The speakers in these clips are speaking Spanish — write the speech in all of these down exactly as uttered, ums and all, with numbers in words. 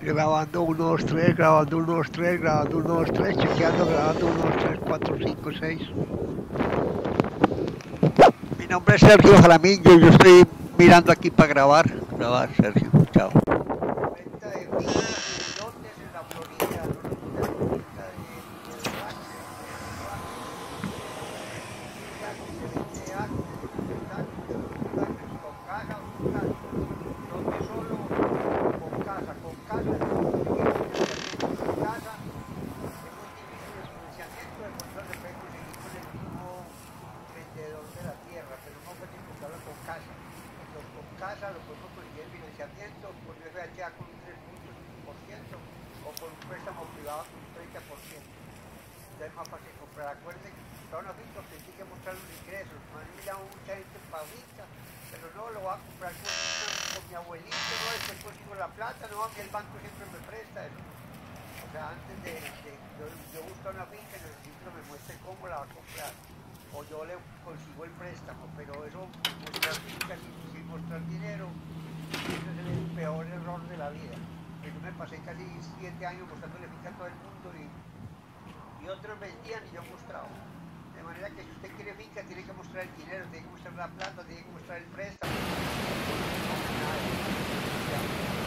Grabando uno, dos, tres, grabando uno, dos, tres, grabando uno, dos, tres, chequeando, grabando uno, dos, tres, cuatro, cinco, seis. Mi nombre es Sergio Jaramillo, yo estoy mirando aquí para grabar. Grabar, Sergio, chao. Venta de fincas y de lotes en la Florida, los lotes de Florida, de, de dos acres, de cinco acres, de quince acres, de veinte acres, de diez acres, de doscientos acres, con casa o sin casa. Lote solo o con casa. Con casa es muy difícil el financiamiento. Sin casa es muy difícil el financiamiento, de pronto se puede conseguir con el mismo vendedor de la tierra, pero es más fácil comprarlo con casa. Entonces con casa lo podemos conseguir el financiamiento con F H A con un tres punto cinco por ciento o con un préstamo privado con un treinta por ciento. Entonces es más fácil comprar. Acuérdense que comprar una finca usted tiene que mostrar los ingresos. Me han mirado mucha gente para finca, pero no lo va a comprar con, con mi abuelito, no, después consigo la plata, no, a mí el banco siempre me presta, eso no. O sea, antes de, de yo, yo busco una finca, necesito que me muestre cómo la va a comprar. O yo le consigo el préstamo, pero eso, mostrar finca sin, sin mostrar dinero, ese es el peor error de la vida. Pues yo me pasé casi siete años mostrándole finca a todo el mundo y, y otros vendían y yo mostraba. De manera que si usted quiere finca, tiene que mostrar el dinero, tiene que mostrar la plata, tiene que mostrar el préstamo. Si no, no vende nada. Ya.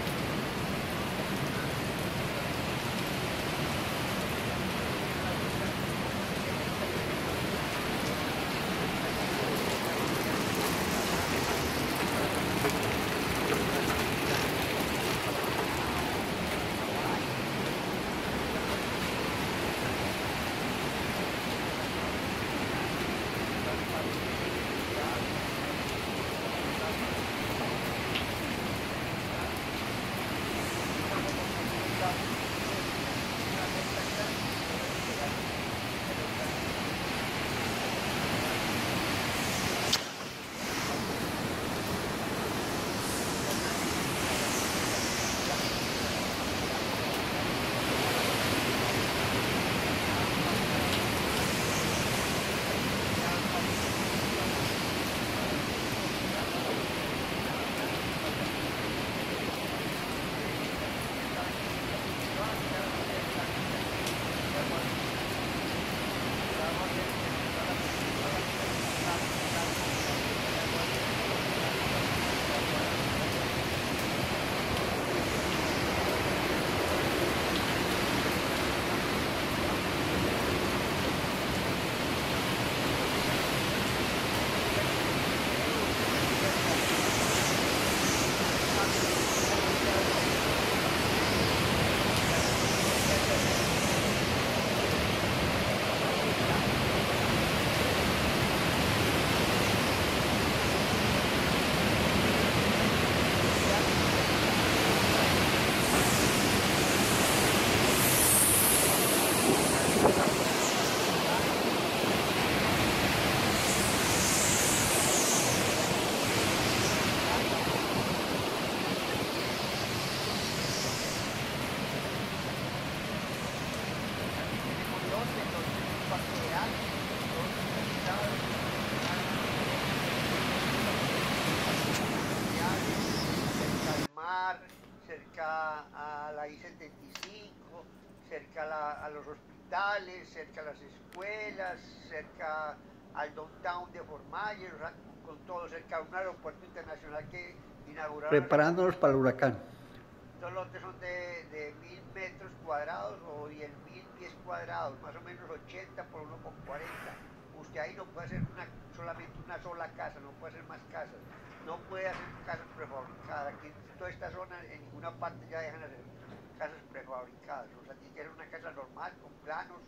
Cerca a la I setenta y cinco, cerca a, la, a los hospitales, cerca a las escuelas, cerca al downtown de Fort Myers, o sea, con todo, cerca a un aeropuerto internacional que inauguraron. Preparándonos para el huracán. Estos lotes son de, de mil metros cuadrados o diez mil pies cuadrados, más o menos ochenta por uno con cuarenta. Usted ahí no puede hacer una, solamente una sola casa, no puede hacer más casas. No puede hacer casas prefabricadas. Aquí en toda esta zona, en ninguna parte ya dejan hacer casas prefabricadas. O sea, tiene que ser una casa normal, con planos,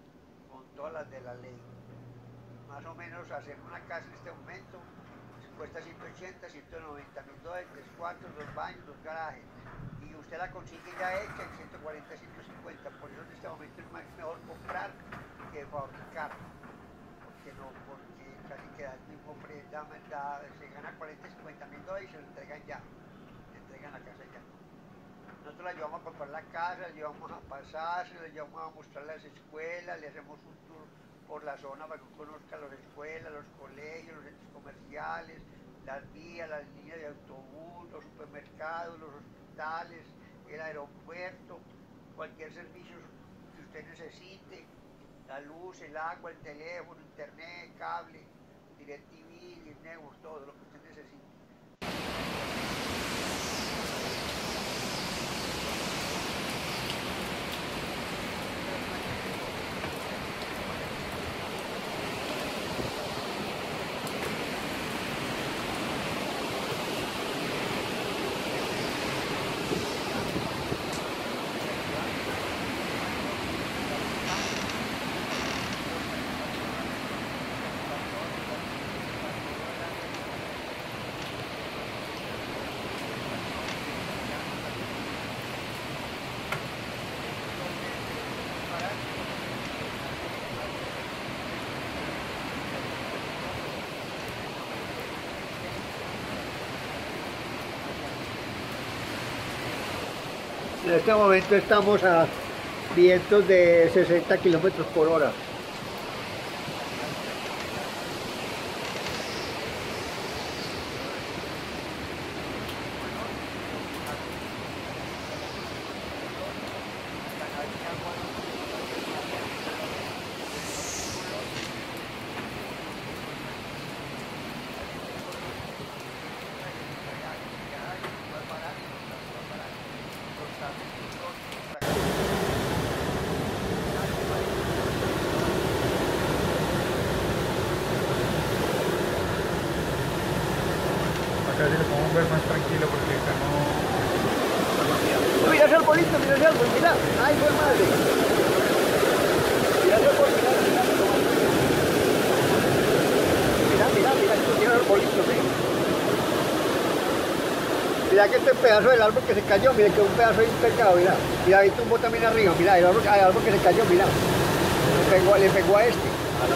con todas las de la ley. Más o menos hacer una casa en este momento cuesta ciento ochenta, ciento noventa mil dólares, tres cuartos, dos baños, dos garajes. Y usted la consigue ya hecha en ciento cuarenta, ciento cincuenta. Por eso en este momento es mejor comprar que fabricar. Porque no, porque casi que da el mismo precio, da, da, se gana cuarenta, cincuenta mil dólares y se lo entregan ya. Le entregan la casa ya. Nosotros la llevamos a comprar la casa, la llevamos a pasarse, la llevamos a mostrar las escuelas, le hacemos un tour por la zona para que conozca las escuelas, los colegios, los centros comerciales, las vías, las líneas de autobús, los supermercados, los hospitales, el aeropuerto, cualquier servicio que usted necesite, la luz, el agua, el teléfono, internet, cable, DirecTV, network, todo lo que usted necesite. En este momento estamos a vientos de sesenta kilómetros por hora. Acá sí lo podemos ver más tranquilo porque acá no... Mira ese arbolito, mira ese árbol, mira. Ay, fue madre. Mira ese árbol, mira, mira. Mira, mira, mira, esto tiene arbolito, mira. Mira que este pedazo del árbol que se cayó, mira que un pedazo ahí pegado, mira. Mira, ahí tumbó también arriba, mira, el árbol, el árbol que se cayó, mira. Le pegó, le pegó a este.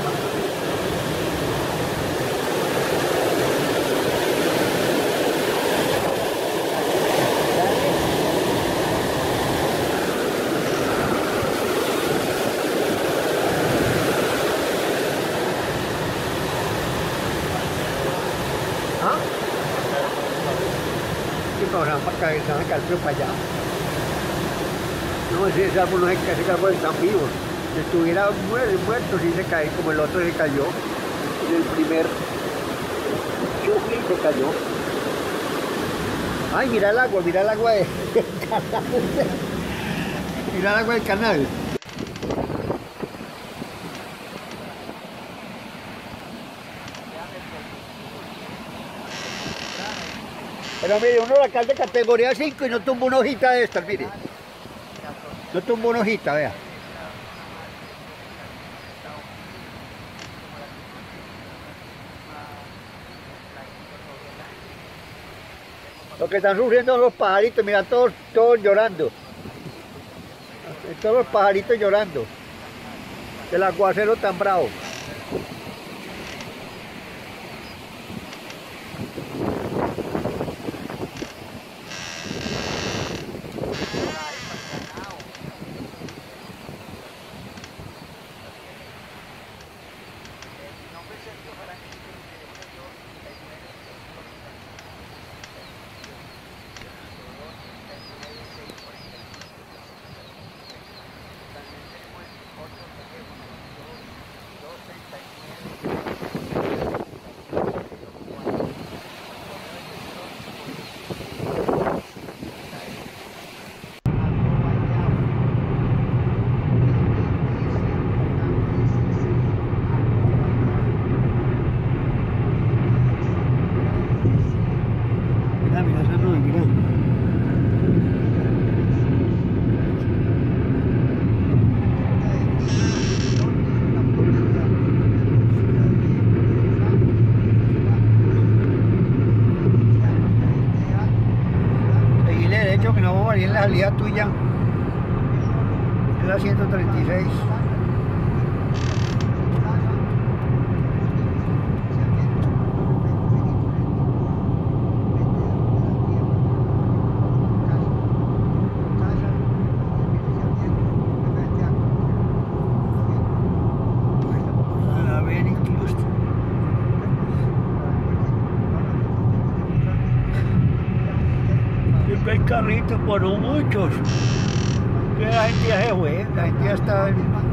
¿Ah? ¿Qué pasa? Para acá, se van a caer para allá. No, ese árbol no se cae, ese árbol están vivos. Si estuviera muerto, muerto sí se cae, como el otro se cayó. En el primer chufli se cayó. Ay, mira el agua, mira el agua del canal. Mira el agua del canal. Pero mire, uno la cae de categoría cinco y no tumba una hojita de estas, mire. No tumba una hojita, vea. Lo que están sufriendo son los pajaritos, mira, todos, todos llorando. Todos los pajaritos llorando. El aguacero tan bravo. Y en la salida tuya es la ciento treinta y seis. A ver, incluso el carro. carritos, por no muchos. Que la gente ya se fue, la gente ya está...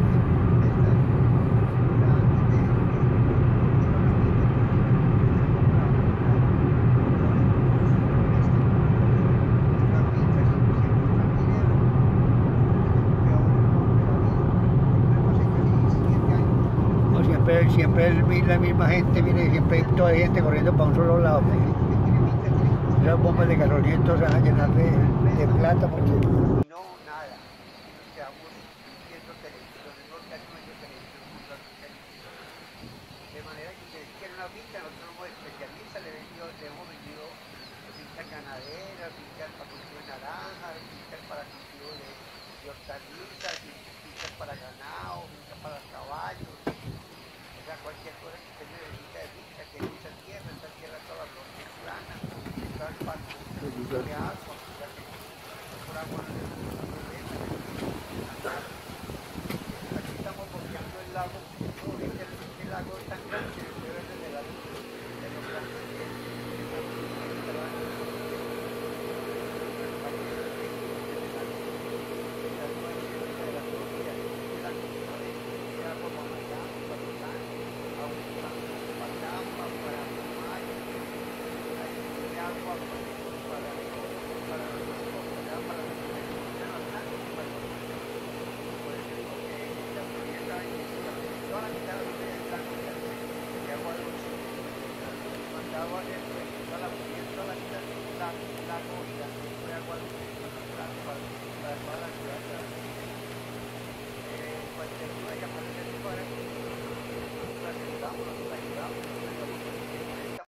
No, siempre, siempre el- la misma gente, mire, siempre hay toda la gente corriendo para un solo lado. Las bombas de gasolina entonces se van a llenar de, de plata porque... No, nada. Nos quedamos viendo televisión, no casi no hay televisión, comprando televisión. De manera que si quiere una finca, nosotros somos especialistas, le, vendió, le hemos vendido fincas ganaderas, fincas para cultivo de naranjas, fincas para cultivo de, de hortalizas, fincas para ganado, fincas para caballos. O sea, cualquier cosa que usted necesita de finca, que hay mucha tierra, esta tierra toda la es plana, toda el pasto de agua, o sea que por agua no le